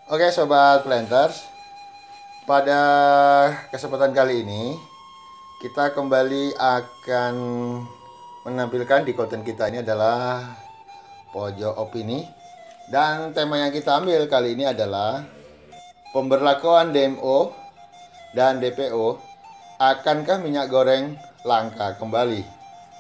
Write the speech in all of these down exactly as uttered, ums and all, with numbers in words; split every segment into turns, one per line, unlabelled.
Oke Sobat Planters, pada kesempatan kali ini kita kembali akan menampilkan di konten kita ini adalah pojok opini. Dan tema yang kita ambil kali ini adalah pemberlakuan D M O dan D P O, akankah minyak goreng langka kembali?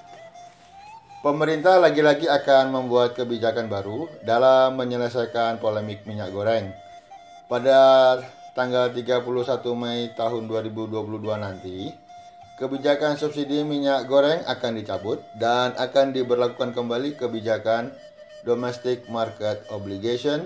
Pemerintah lagi-lagi akan membuat kebijakan baru dalam menyelesaikan polemik minyak goreng. Pada tanggal tiga puluh satu Mei tahun dua ribu dua puluh dua nanti, kebijakan subsidi minyak goreng akan dicabut dan akan diberlakukan kembali kebijakan Domestic Market Obligation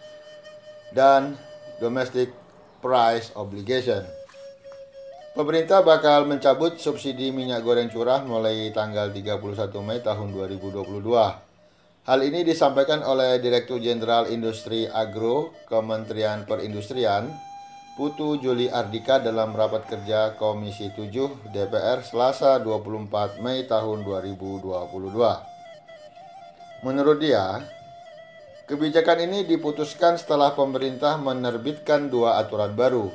dan Domestic Price Obligation. Pemerintah bakal mencabut subsidi minyak goreng curah mulai tanggal tiga puluh satu Mei tahun dua ribu dua puluh dua. Hal ini disampaikan oleh Direktur Jenderal Industri Agro Kementerian Perindustrian, Putu Juli Ardika dalam rapat kerja Komisi tujuh D P R Selasa dua puluh empat Mei tahun dua ribu dua puluh dua. Menurut dia, kebijakan ini diputuskan setelah pemerintah menerbitkan dua aturan baru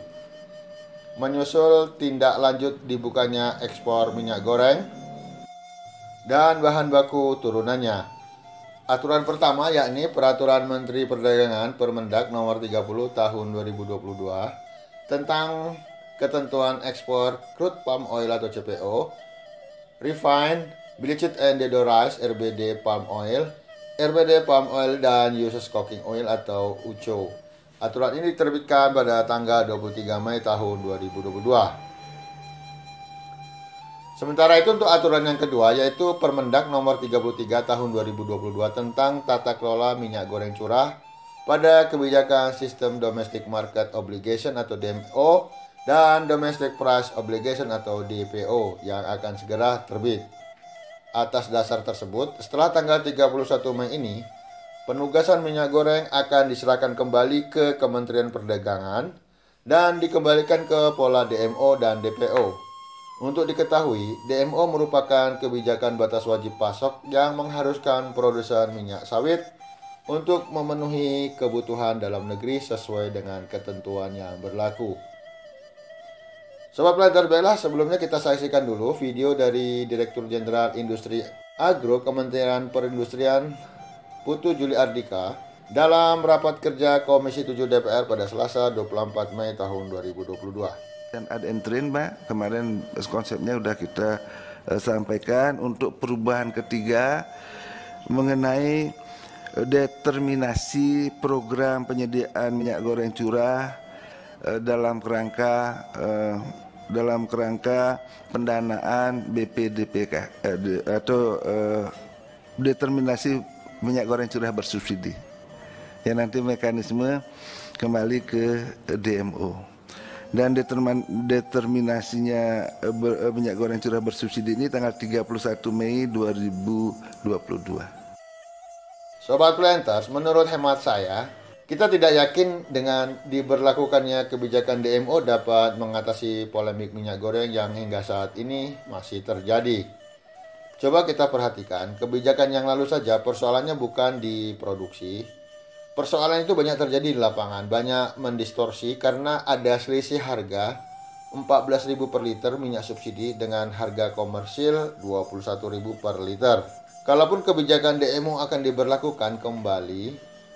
menyusul tindak lanjut dibukanya ekspor minyak goreng dan bahan baku turunannya. Aturan pertama yakni Peraturan Menteri Perdagangan Permendag Nomor tiga puluh Tahun dua ribu dua puluh dua tentang ketentuan ekspor crude palm oil atau C P O, refined, bleached and deodorized R B D palm oil, R B D palm oil dan used cooking oil atau U C O. Aturan ini diterbitkan pada tanggal dua puluh tiga Mei tahun dua ribu dua puluh dua. Sementara itu untuk aturan yang kedua yaitu Permendag Nomor tiga puluh tiga Tahun dua ribu dua puluh dua tentang tata kelola minyak goreng curah pada kebijakan Sistem Domestic Market Obligation atau D M O dan Domestic Price Obligation atau D P O yang akan segera terbit. Atas dasar tersebut, setelah tanggal tiga puluh satu Mei ini, penugasan minyak goreng akan diserahkan kembali ke Kementerian Perdagangan dan dikembalikan ke pola D M O dan D P O. Untuk diketahui, D M O merupakan kebijakan batas wajib pasok yang mengharuskan produsen minyak sawit untuk memenuhi kebutuhan dalam negeri sesuai dengan ketentuan yang berlaku. Sobat Planter Bella, sebelumnya kita saksikan dulu video dari Direktur Jenderal Industri Agro Kementerian Perindustrian Putu Juli Ardika dalam rapat kerja Komisi tujuh D P R pada Selasa dua puluh empat Mei tahun dua ribu dua puluh dua.
Dan ad entrin, Mbak, kemarin konsepnya sudah kita uh, sampaikan untuk perubahan ketiga mengenai uh, determinasi program penyediaan minyak goreng curah uh, dalam kerangka uh, dalam kerangka pendanaan B P D P K uh, de, atau uh, determinasi minyak goreng curah bersubsidi. Yang nanti mekanisme kembali ke D M O. Dan determinasinya minyak goreng curah bersubsidi ini tanggal tiga puluh satu Mei dua ribu dua puluh dua.
Sobat Planters, menurut hemat saya, kita tidak yakin dengan diberlakukannya kebijakan D M O dapat mengatasi polemik minyak goreng yang hingga saat ini masih terjadi. Coba kita perhatikan, kebijakan yang lalu saja persoalannya bukan di produksi. Persoalan itu banyak terjadi di lapangan, banyak mendistorsi karena ada selisih harga empat belas ribu per liter minyak subsidi dengan harga komersil dua puluh satu ribu per liter. Kalaupun kebijakan D M O akan diberlakukan kembali,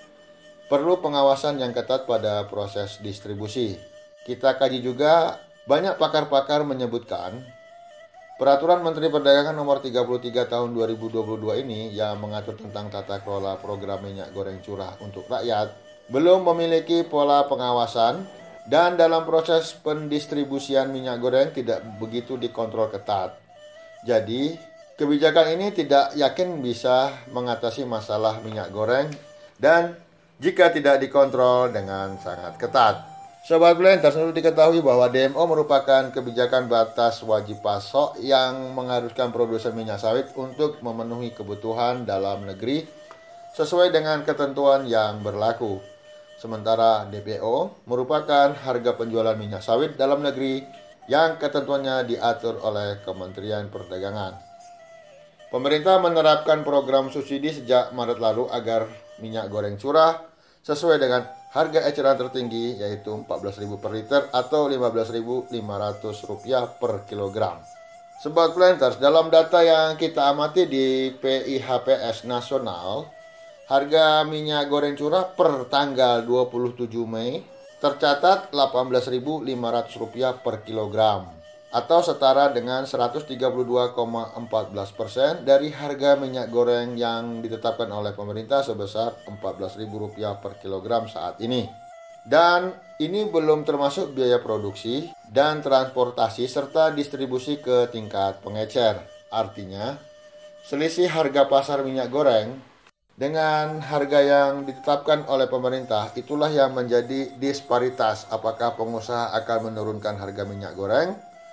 perlu pengawasan yang ketat pada proses distribusi. Kita kaji juga, banyak pakar-pakar menyebutkan Peraturan Menteri Perdagangan Nomor tiga puluh tiga Tahun dua ribu dua puluh dua ini yang mengatur tentang tata kelola program minyak goreng curah untuk rakyat belum memiliki pola pengawasan dan dalam proses pendistribusian minyak goreng tidak begitu dikontrol ketat. Jadi, kebijakan ini tidak yakin bisa mengatasi masalah minyak goreng dan jika tidak dikontrol dengan sangat ketat. Sobat Planters, perlu diketahui bahwa D M O merupakan kebijakan batas wajib pasok yang mengharuskan produsen minyak sawit untuk memenuhi kebutuhan dalam negeri sesuai dengan ketentuan yang berlaku. Sementara D P O merupakan harga penjualan minyak sawit dalam negeri yang ketentuannya diatur oleh Kementerian Perdagangan. Pemerintah menerapkan program subsidi sejak Maret lalu agar minyak goreng curah sesuai dengan harga eceran tertinggi yaitu empat belas ribu per liter atau lima belas ribu lima ratus rupiah per kilogram. Sobat Planters, dalam data yang kita amati di P I H P S nasional, harga minyak goreng curah per tanggal dua puluh tujuh Mei tercatat delapan belas ribu lima ratus rupiah per kilogram atau setara dengan seratus tiga puluh dua koma empat belas persen dari harga minyak goreng yang ditetapkan oleh pemerintah sebesar empat belas ribu rupiah per kilogram saat ini. Dan ini belum termasuk biaya produksi dan transportasi serta distribusi ke tingkat pengecer. Artinya, selisih harga pasar minyak goreng dengan harga yang ditetapkan oleh pemerintah itulah yang menjadi disparitas apakah pengusaha akan menurunkan harga minyak goreng.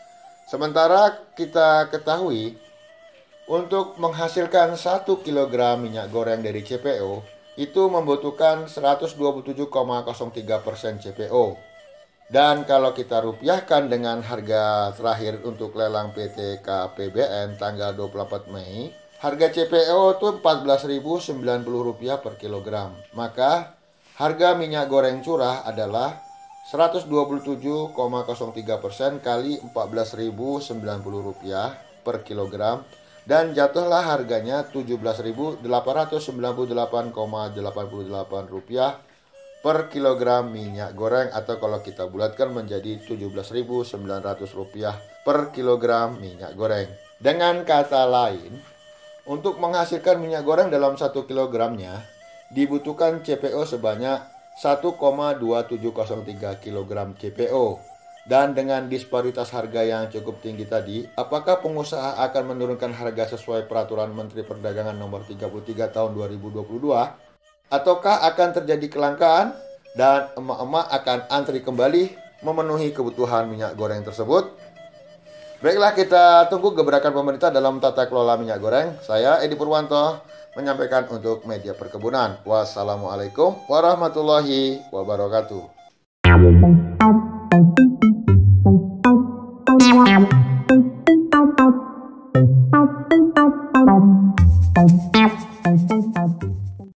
Sementara kita ketahui untuk menghasilkan satu kilogram minyak goreng dari C P O itu membutuhkan seratus dua puluh tujuh koma nol tiga persen C P O. Dan kalau kita rupiahkan dengan harga terakhir untuk lelang P T K P B N tanggal dua puluh empat Mei, harga C P O itu empat belas ribu sembilan puluh rupiah per kilogram. Maka harga minyak goreng curah adalah seratus dua puluh tujuh koma nol tiga persen kali empat belas ribu sembilan puluh rupiah per kilogram. Dan jatuhlah harganya tujuh belas ribu delapan ratus sembilan puluh delapan koma delapan delapan rupiah per kilogram minyak goreng, atau kalau kita bulatkan menjadi tujuh belas ribu sembilan ratus rupiah per kilogram minyak goreng. Dengan kata lain, untuk menghasilkan minyak goreng dalam satu kilogramnya dibutuhkan C P O sebanyak satu koma dua tujuh nol tiga kilogram C P O. Dan dengan disparitas harga yang cukup tinggi tadi, apakah pengusaha akan menurunkan harga sesuai peraturan Menteri Perdagangan nomor tiga puluh tiga tahun dua ribu dua puluh dua? Ataukah akan terjadi kelangkaan dan emak-emak akan antri kembali memenuhi kebutuhan minyak goreng tersebut? Baiklah, kita tunggu gebrakan pemerintah dalam tata kelola minyak goreng. Saya Edi Purwanto menyampaikan untuk Media Perkebunan. Wassalamualaikum warahmatullahi wabarakatuh.
Thank you.